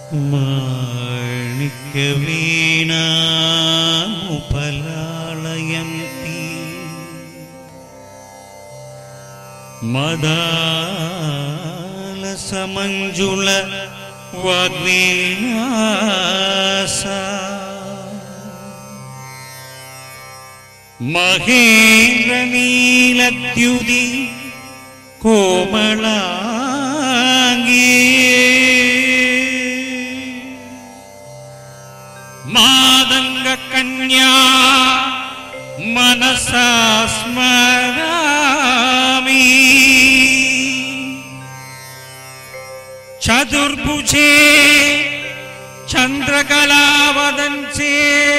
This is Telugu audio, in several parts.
మాణిక్యవీణాముపలాళయంతి మదాలసమంజుళ వాగ్విలాస మహేంద్రనీలద్యుది కోమళాంగీ మాదంగ కన్యా మనసా స్మరామి చతుర్భుజే చంద్రకళావదంచే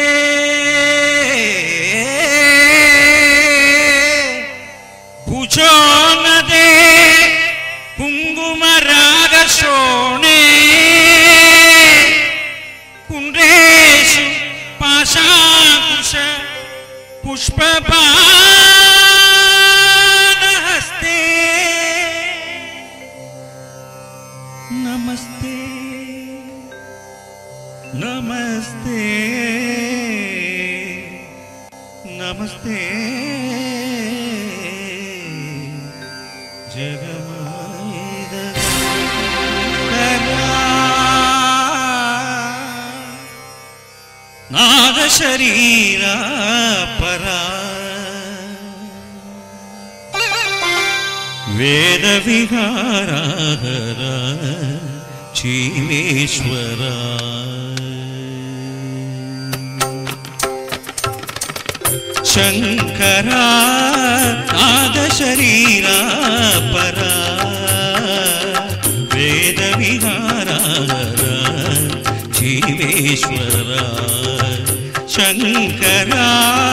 భుజోన్నదే కుంగుమరాగశోణే కుండ్రేషు పాశాంకుశ పుష్పపాణహస్తే నమస్తే నమస్తే నమస్తే జగమాయిద నాద శరీరా పరా వేద విహారాధర జీవేశ్వరా శంకరా నాద శరీరా పరా వేద విహారాధర జీవేశ్వరా శంకరా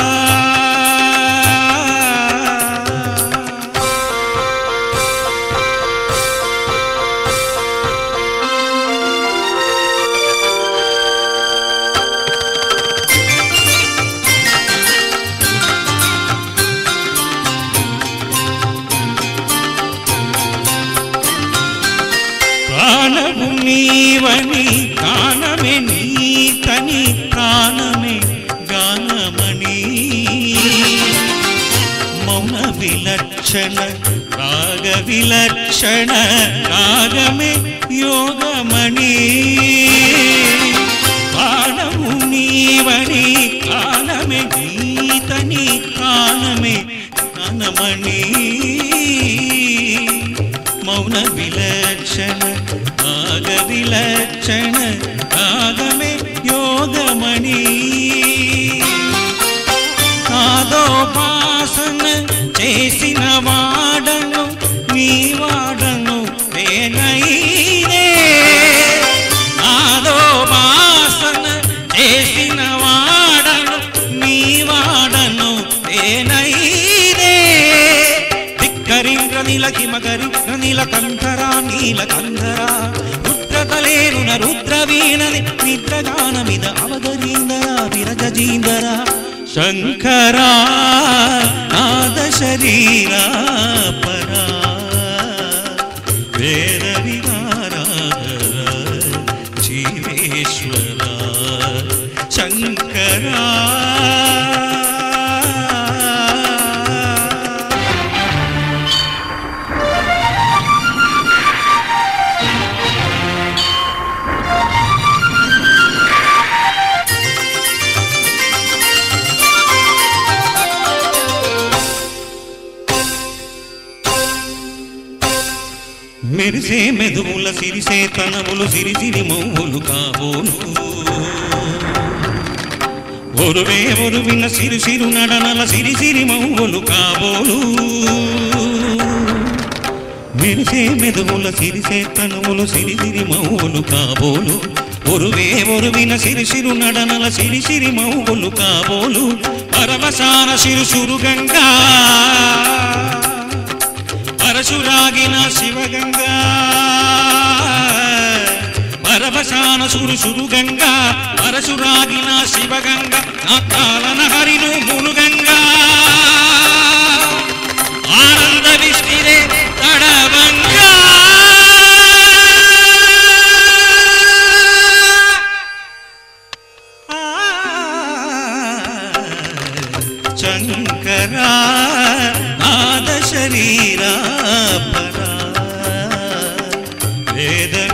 ప్రాణము నీవని గానమే నీతని ప్రాణమే గానమణి మౌన విలక్షణ రాగ విలక్షణ రాగమే యోగమణి ప్రాణము నీవని గానమే నీతని ప్రాణమే గానమణి మౌన విలక్షణ రాగ విలక్షణ రాగమే యోగమణి నాదోపాసన చేసిన వాడను నీ వాడను నేనైనే నాదోపాసన చేసిన వాడను నీ వాడను నేనైనే ధిక్కరీంద్ర నీలకిమకరీంద్ర నీలకంఠరా నీలకంఠరా రుద్రతలేరున రుద్రవీణని నిద్రగానమిద అవగరీందరా విరజీందరా శంకరా నాద శరీరా పరా వేద విహారాధర జీవేశ్వరా శంకరా మెరిసే మెదువుల సిరిసే తనములు సిరిసిరి మౌవులు కాబోలు ఒరువే ఒరువిన సిరిసిరు నడనల సిరిసిరి మౌవులు కాబోలు మెరిసే మెదువుల సిరిసే తనములు సిరిసిరి మౌవులు కాబోలు ఒరువే ఒరువిన సిరిసిరు నడనల సిరిసిరి మౌవులు కాబోలు పరవశాన శిరుసురు గంగా పరశురాగిన శివగంగా పరవశాన సురుసురు గంగా పరశురాగిన శివగంగా నాకాలన హరిను మునుగంగా ఆనంద విష్ణిరే తడవంగా శంకరా నాద శరీరా పరా వేద